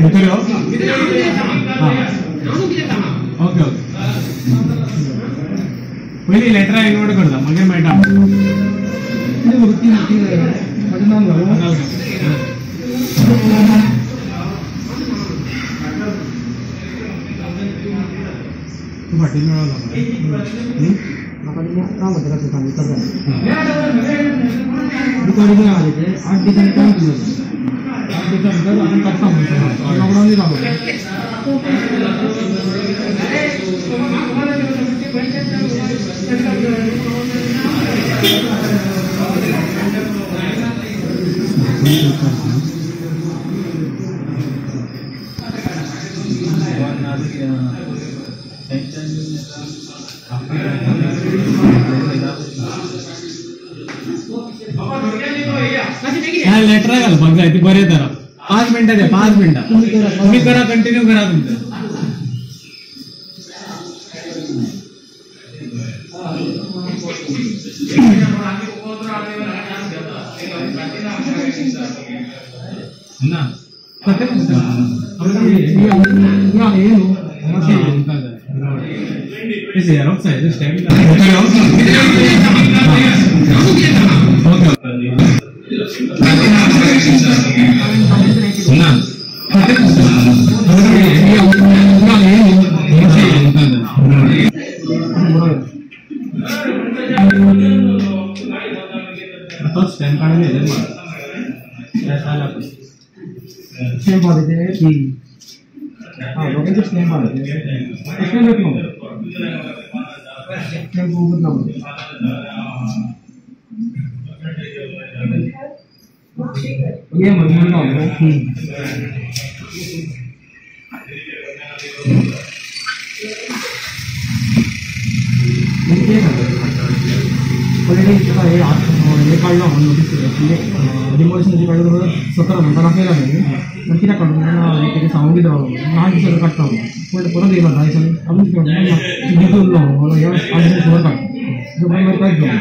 Okay पहले letter आई note करता मगे मैडम लेटर आहे बघा ते बरे तर 5 मिनिटं द्या 5 मिनिटं तुम्ही करा कंटिन्यू करा तुमचं ना कते इसे यार ऑफ साइड स्टेप ना तो स्टैंड काढले मग त्याला स्टॅम्प आले की हां लोकांचे स्टॅम्प आले स्टॅम्प भेटलो स्टॅम्प बघत नव्हतं ये म्हणून नव्हतं पहिले हे काढलं म्हणून नोटीस डिमोलिशनची काढलं 17 नंतर केला नाही पण तिला काढून त्याची सांगून दिलं 9 दिवसाचं काढता पण परत येईल 10 दिवसांनी आपण घेतलं मला या 8 दिवसावर काढतो मला काय घेऊ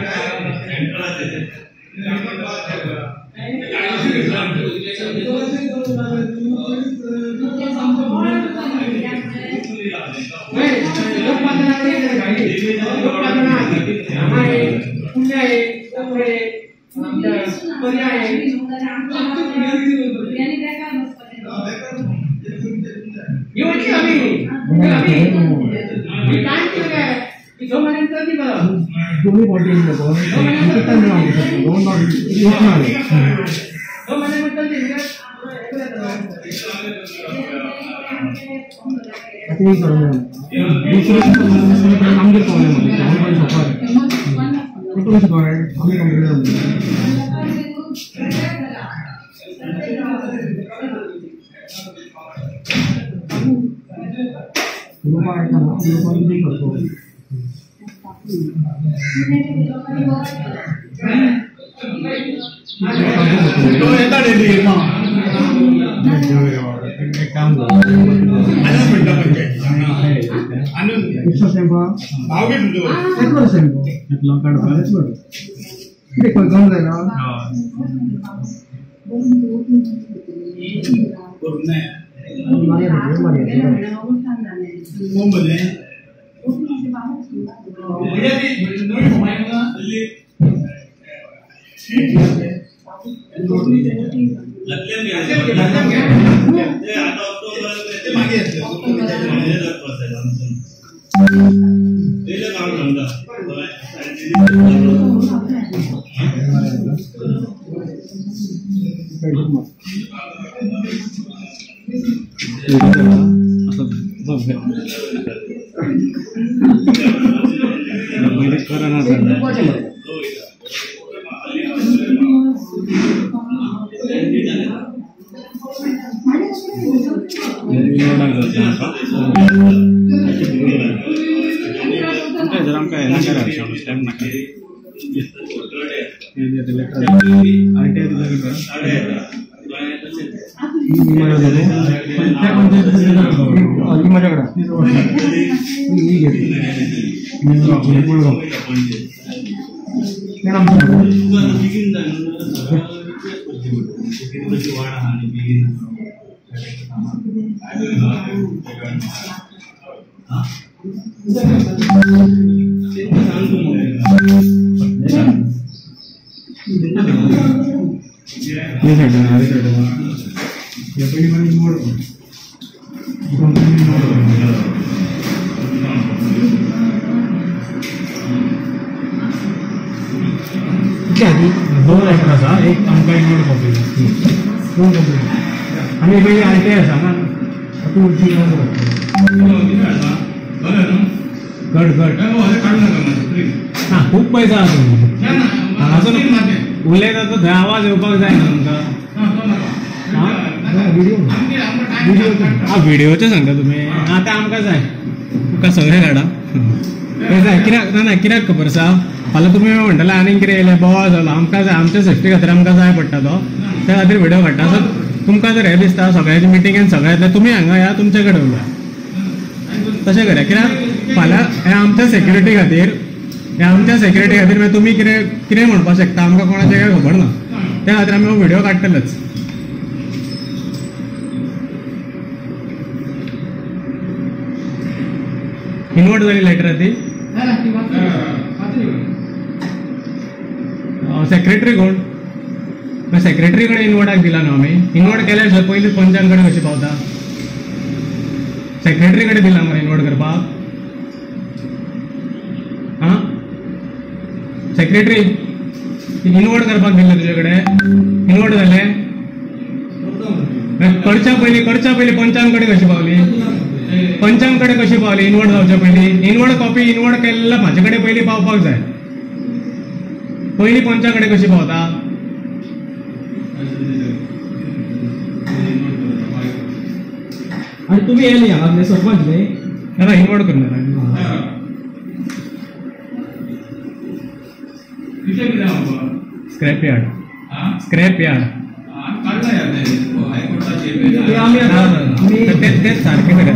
तुम्ही बॉडी नको दोन लेटर आसा, एक आमकां इग्नोर कॉपी, दोन कॉपी आनी पयलीं आरटीआय आसा ना, तूं घट हां खूब पैसा आसा हांगासर उलयता तो थंय आवाज येवपाक जाय ना तुमकां व्हिडिओचें सांगता तुमी आतां आमकां जाय तुका सगळें धाडा जाय कित्याक ना कित्याक खबर आसा फाल्यां तुमी म्हणटले आनीक कितें येयलें बोवाळ जालो आमकां जाय आमच्या सेफ्टी खातीर आमकां जाय पडटा तो त्या खातीर व्हिडिओ काडटा सो तुमकां जर हें दिसता सगळ्यांची मिटिंगेन सगळ्यांतले तुमी हांगा या तुमचे कडेन उलया तशें करा कित्याक फाल्यां हें आमच्या सेक्युरिटी खातीर मागीर तुमी कितें म्हणपाक शकता आमकां कोणाचें काय खबर ना त्या खातीर आमी हो व्हिडिओ काडटलेच इनवर्ट जाली लेटर ती सेक्रेटरी कोण सेक्रेटरी कडेन इनवर्टाक दिला न्हू आमी इनवर्ट केल्या शिवाय पयलीं पंचान कडेन कशी पावता सेक्रेटरी कडेन दिला मरे इनवर्ट करपाक हां सेक्रेटरी इनवर्ट करपाक दिल्लें तुजे कडेन इनवर्ट जालें करच्या पयलीं पंचान कडेन कशी पावली पंचान कडेन कशी पावली इनवर्ट जावच्या पयलीं इनवर्ट कॉपी इनवर्ट केल्ल्या म्हाजे कडेन पयलीं पावपाक जाय पयलीं पंचा कडेन कशी पावता आनी तुमी येयली हांगातले सरपंच न्ही ना इनवर्ट करनार स्क्रॅप यार्ड तेच सारकें करें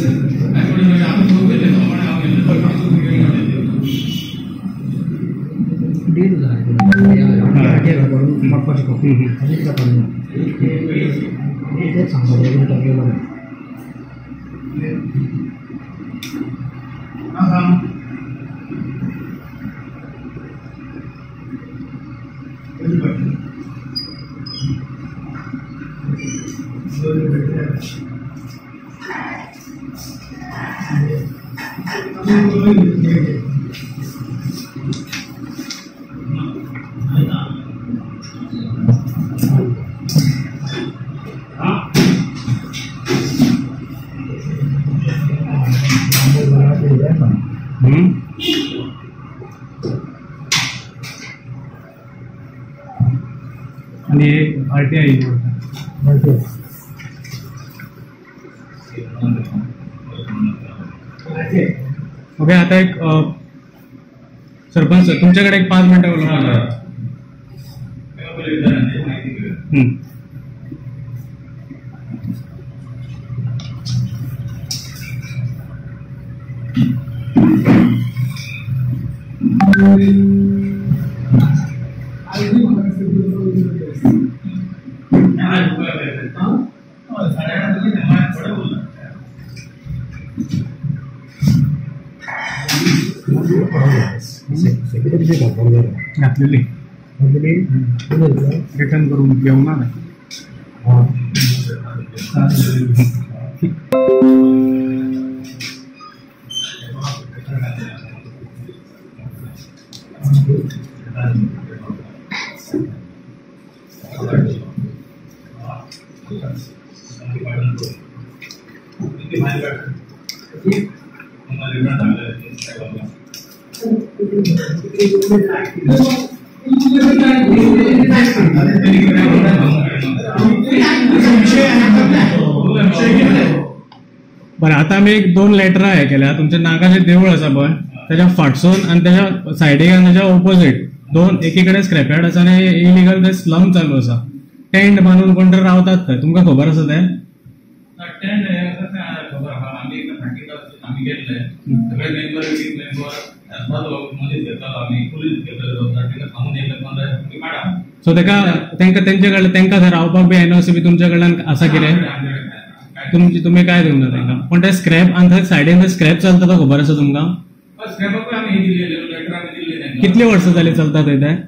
आणि आरटीआय ओके आता एक सरपंच तुमच्याकडे एक 5 मिनिटं उलवपाक घातलेली रिटर्न करून घेऊन ना बरं आता आम्ही एक 2 लेटर हे केल्या तुमच्या नागाचे देऊळ आसा पळय त्याच्या फाटसून आणि त्याच्या सायडीक आणि त्याच्या ऑपोजिट 2 एकीकडे स्क्रॅपयार्ड आसा आणि इलिगल ते स्लम चालू आसा टेंट बांधून कोण तरी रावतात थंय तुमकां खबर आसा ते टेंट खबर आहा आमी एकदा फाटीला आमी गेल्ले सगळे मेंबर मदींच घेतलो आमी पुलीस घेतलो ताका सांगून येयले तुम्ही काढा सो तेंचे कडल्यान तेंका थंय रावपाक बी एनओसी बी तुमच्या कडल्यान आसा कितें तुमी काय दिवना तेंका पण ते स्क्रॅप आणि थंय सायडीन ते स्क्रॅप चलता तो खबर आसा तुमकां? स्क्रॅपाक आमी हे दिलेले लेटर आमी दिल्ले तेंका. कितली वर्सां जाली चलता थंय ते?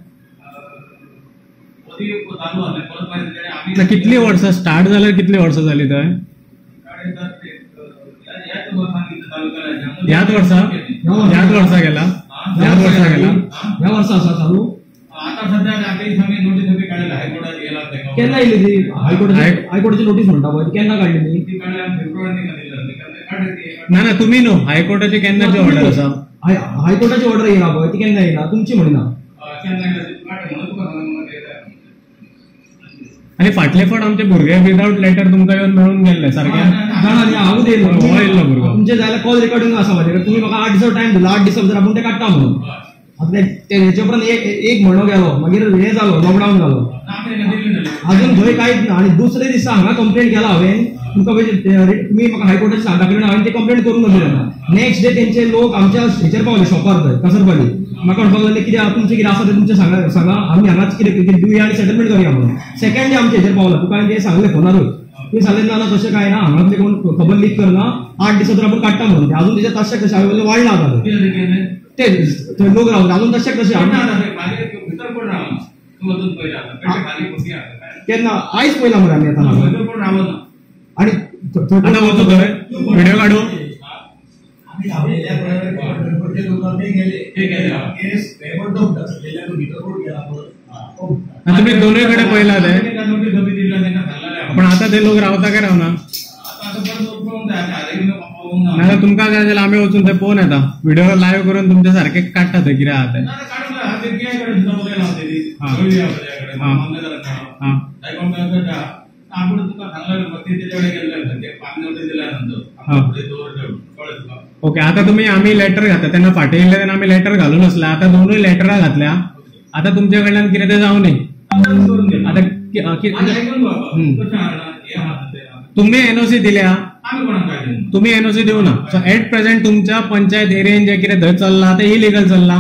चालू आसलें परत मागीर तेणे आमी कितली वर्सां स्टार्ट जाल्यार कितली वर्सां जाली थंय? ह्याच वर्सा गेला ह्या वर्सा आसा चालू. आता सध्या काही आम्ही नोटीस बी काढलेला हायकोर्टात गेला होता. केन्ना येयली ती हायकोर्टाची नोटीस म्हणटा पळय ती केन्ना काडली ती काढल्या फेब्रुवारीत काढली. ना ना तुमी न्हू हायकोर्टाची केन्नाची ऑर्डर आसा? हायकोर्टाची ऑर्डर येयला पळय ती केन्ना येयला तुमची म्हणिना. आणि फाटले फावट आमचे भुरगे विदाउट लेटर तुमकां येवन मेळून गेल्ले सारके हांव येयल्लो भुरगो. तुमचे जाल्यार कॉल रेकॉर्डिंग आसा म्हाजे तुम्ही म्हाका 8 दिसा टायम दिला 8 दिसा भितर आपूण ते काडटा म्हणून. आता हेचे उपरांत एक म्हयनो गेलो मागीर हे जालो लॉकडावन जालो अजून थंय कांयच ना. आणि दुसरे दिसा हांगा कंप्लेंट केला हांवें तुमकां तुमी म्हाका हायकोर्टाचे सांगता की हांवें ते कंप्लेंट करून दवरली. नेक्स्ट डे तेंचे लोक आमच्या हेचेर पावले शॉपार थंय कसरपाली म्हाका म्हणपाक लागले कितें तुमचें कितें आसा तें तुमचें सांगा आमी हांगाच कितें दिवया आनी सेटलमेंट करुया म्हणून. सेकंड डे आमच्या हेचेर पावला तुका हांवें ते सांगलें फोनारूच. तुमी सांगलें ना तशें कांय ना हांगातले कोण खबर लीक करना 8 दिसा भितर आपूण काडटा म्हणून. अजून तेजे तशें कशें हांवें वाडला आता ते लोक रावले अजून तशें कशें केन्ना आयज पयला मरे आमी येताना. आणि व्हिडिओ काढू तुम्ही दोनूय कडे पळयला ते पण आता ते लोक रावता काय रावना? नाजाल्यार तुमकां जाय जाल्यार आमी वचून थंय पळोवन येता व्हिडिओ लायव्ह करून तुमचे सारखे काडटा थंय कितें आहा तें. ओके आता तुम्ही आम्ही लेटर घातला त्यांना फाटी येयले तेन्ना आमी लेटर घालून आसला आता दोनूय लेटरां घातल्या आता तुमच्या कडल्यान कितें तें जावं न्ही. तुम्ही एनओसी दिल्या तुम्ही एनओसी दिवं ना. सो एट प्रेझेंट तुमच्या पंचायत एरियेन जे कितें थंय चल्ला ते इलिगल चल्ला.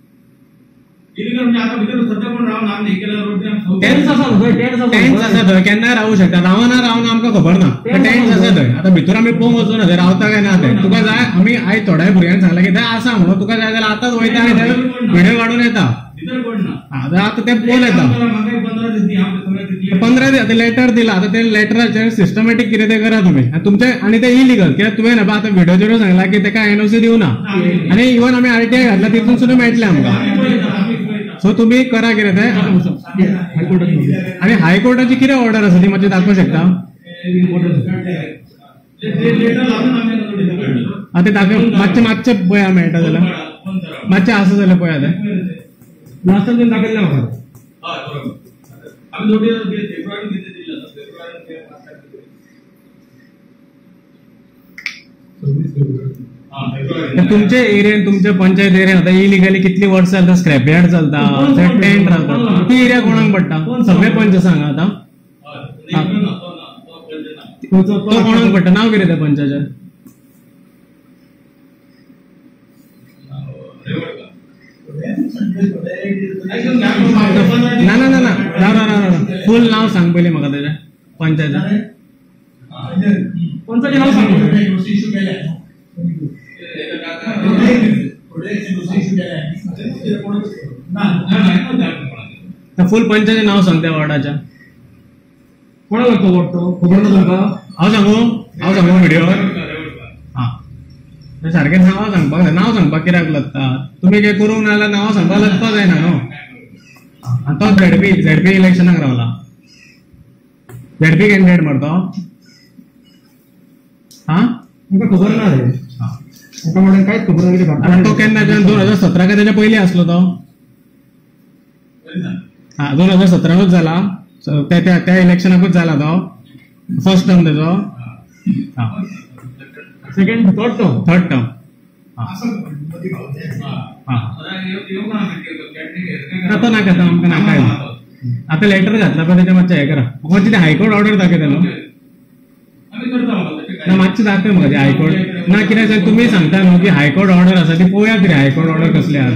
टेंट्स आसा थंय केन्नाय रावू शकता रावना आमकां खबर ना. टेंट्स आसा थंय आता भितर आमी पळोवंक वचूं ना थंय रावता काय ना तें. तुका जाय आमी आयज थोड्या भुरग्यांक सांगला की थंय आसा म्हणून तुका जाय जाल्यार आतांच वयता आनी थंय व्हिडिओ काडून येता. आता ते पळोवन येता 15 दीस आता लेटर दिला आता ते लेटराचेर सिस्टमॅटीक कितें तें करा तुमी तुमचे आणि ते इलिगल कित्याक तुवें ना आता व्हिडिओचेर सांगला की तेका एनओसी दिवना आनी इवन आमी आरटीआय घातला तितून सुद्दां मेळटलें आमकां. सो तुम्ही करा कितें तें आनी हायकोर्टाची कितें ऑर्डर आसा ती मातशी दाखोवंक शकता? आता दाखय मातशें पळया मेळटा जाल्यार मातशें आसा जाल्यार पळया तें लास्ट टाइम दाखयलें म्हाका. तुमच्या एरियन तुमच्या पंचायत एरियन आता इलिगली कितली वर्सां चलता स्क्रॅप यार्ड चलता टेंट रावता ती एरिया कोणाक पडटा? सगळे पंच सांगा आता तो कोणाक पडटा? नाव कितें त्या पंचाचें? ना ना ना ना फुल नाव सांग पयलीं म्हाका तेजें पंचायत पंचाचें नाव सांग. फुल पंचाचें नाव सांग त्या वॉर्डाच्या. कोणाक लागतो वॉर्ड तो खबर ना तुमकां? हांव सांगू व्हिडिओवर सारकें नाव सांगपाक कित्याक लागता? तुमी कितें करूंक ना जाल्यार नांव सांगपाक लागपाक जायना न्हू. तो झेडपी इलेक्शनाक रावला झेडपी कॅन्डिडेट मरतो तुमकां खबर ना रे म्हाका म्हणून कांयच खबर ना कितें तो केन्ना 2017 काय तेच्या पयलीं आसलो तो? 2017 जाला त्या इलेक्शनाकूच जाला तो फर्स्ट टर्म तेजो सेकंड थर्ड टर्म तो नाका आमकां नाका आता लेटर घातला पळय तेच्या मातशें हें करा मातशी ते हायकोर्ट ऑर्डर दाखयतलो ना मातशें दाखय म्हाका ते हायकोर्ट ना कित्याक जाल्यार तुमी सांगता न्हू की हायकोर्ट ऑर्डर आसा ती पळोवया कितें हायकोर्ट ऑर्डर कसली आहा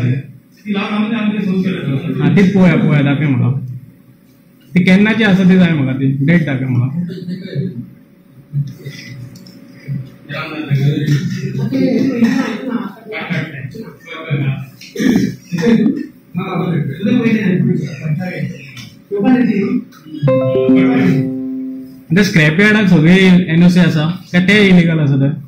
ती तीच पळोवया दाखय म्हाका ती केन्नाची आसा ती जाय म्हाका ती डेट दाखय म्हाका. स्क्रॅप यार्डाक सगळी एनओसी आसा काय ते इलिगल आसा तर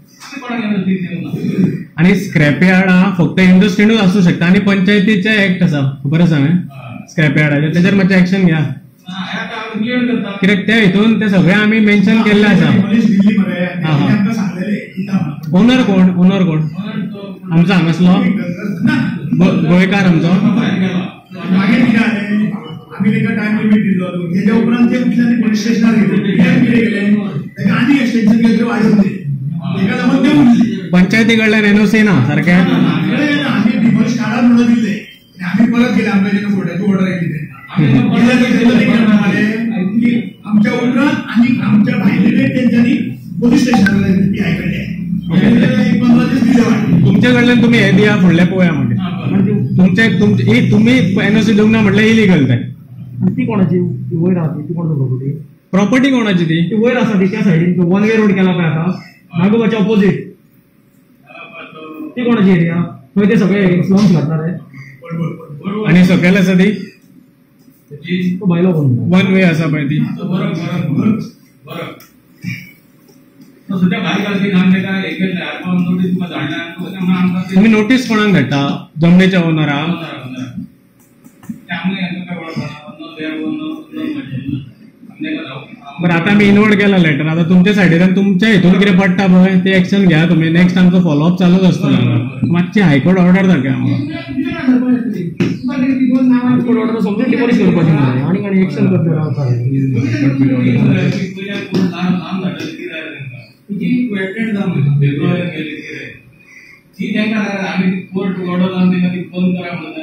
आणि स्क्रॅप यार्ड हा फक्त इंडस्ट्रीनूच असू शकता आणि पंचायतीचे ऍक्ट आसा खबर आसा न्हय स्क्रॅप यार्डाचे त्याच्यावर मातशें एक्शन घ्या कित्याक त्या हितून ते सगळे आम्ही मेन्शन केल्ले आसा ओनर कोण आमचो हांगासलो गोंयकार आमचो आम्ही ताका टाइम लिमिट दिलो त्याच्या उपरांत ते कुठल्यानी पोलीस स्टेशनार गेले ताका आनी एक्सटेन्शन केले वाढवले ताका लागून ते उरले पंचायती कडल्यान एनओसी ना सारखे आम्ही डिमोलिश काढा म्हणून दिले आम्ही परत गेले आमच्या जेणे फोटाची ऑर्डर दिले आमच्या उपरांत आणि आमच्या भायले त्यांच्यानी पोलीस स्टेशनार ती आयकडे 15 दिवस दिले वाटले तुमच्या कडल्यान तुम्ही हे दिया फुडले पळया म्हणजे तुम्ही एनओसी दिवंक ना म्हटल्यार इलिगल ते ती कोणाची वयर आसा ती कोणाची प्रॉपर्टी कोणाची ती वयर आसा ती त्या सायडीन वन वे रोड केला पळय आता नागोबाच्या ऑपोजिट ती कोणाची एरिया थंय ते सगळे स्लम्स घातणारे आणि सकयल आसा ती तो भायलो कोण वन वे आसा पळय ती तुम्ही नोटीस कोणाक धाडटा जमनीच्या ओनराक बरं आता आम्ही इनवर्ट केला लेटर आता तुमच्या सायडीन तुमच्या हितून कितें पडटा पळय ते एक्शन घ्या तुम्ही नेक्स्ट आमचो फॉलोअप चालूच आसतलो मातशी हायकोर्ट ऑर्डर धाडया आमकां हायकोर्ट ऑर्डर समजून डिमोलिश करपाची आणि एक्शन करता रावता आम्ही कोर्ट ऑर्डर आम्ही फोन करा म्हणतात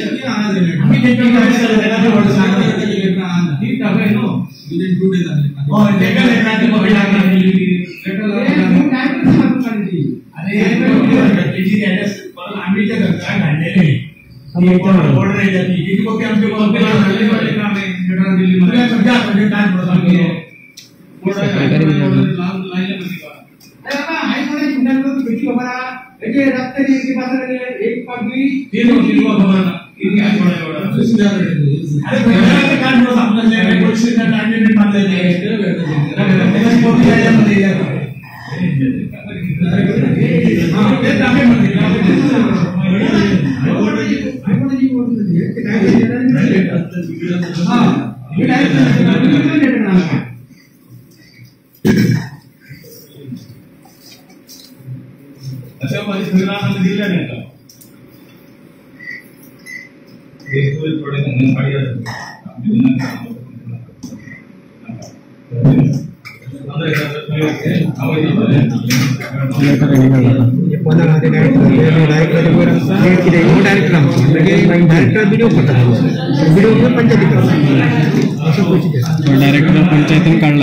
अच्छा माझी संग्रहामध्ये दिल्या नाही का थोडे संगण काढी डायरेक्टर पंचायतीन काढला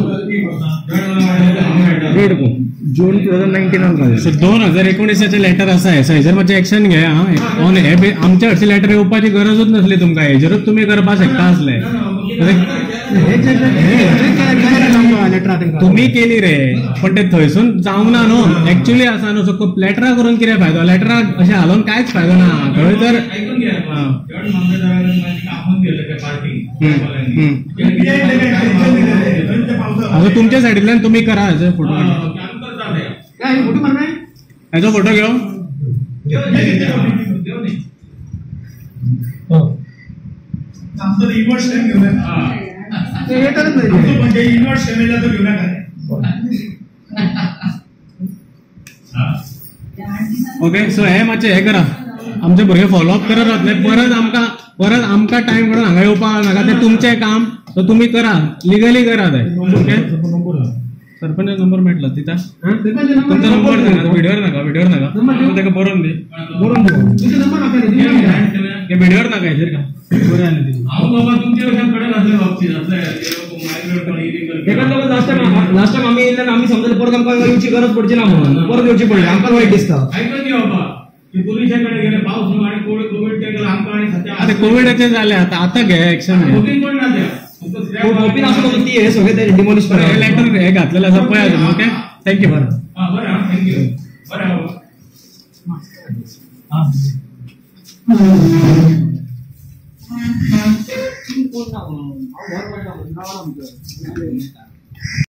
जून 2019 सो 2019 लेटर आसा हेजर मातशें एक्शन घे ऑन हे आमच्या हरशी लेटर येवपाची गरजूच नसली तुमकां हेजेरूच तुमी करपाक शकता आसले तुम्ही केली रे पण ते थंयसून जावंक ना न्हू एक्चुअली आसा न्हू सो लेटरा करून कितें फायदो लेटराक अशें हालोवन कांयच फायदो ना थंय तर आता तुमच्या सायडींतल्यान तुम्ही करा हेजो फोटो हेजो फोटो घेव ओके सो हे मातशें हे करा आमचे भुरगे फॉलोअप करत रावतले परत आमकां टायम काडून हांगा येवपाक नाका ते तुमचें काम सो तुमी करा लिगली करा ते ओके सरपंच नंबर मेळटलो तिता तुमचो नंबर सांगा व्हिडिओर नाका ताका बरोवन दी व्हिडिओर नाका हेजेर का लास्ट टाइम आम्ही येयले आम्ही समजले परत आमकां येवची गरज पडची ना म्हणून परत येवची पडली आमकां वाईट दिसता पोलिसांकडे गेले पाऊस आणि कोविड केला आमकां आणि आता कोविडाचे झाले आता घे एक्शन ओपन असं ती हे सगळे डिमोलिश करा लेटर हे घातलेलं आसा पळया तुम्ही ओके थँक्यू बरं थँक्यू बरं कोण ना